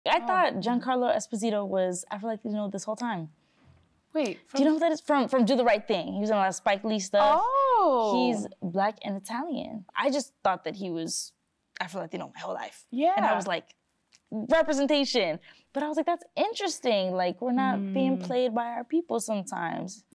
I thought Giancarlo Esposito was Afro-Latino this whole time. Wait. Do you know who that is? From Do the Right Thing. He was in a lot of Spike Lee stuff. Oh. He's Black and Italian. I just thought that he was Afro-Latino my whole life. Yeah. And I was like, representation. But I was like, that's interesting. Like, we're not being played by our people sometimes.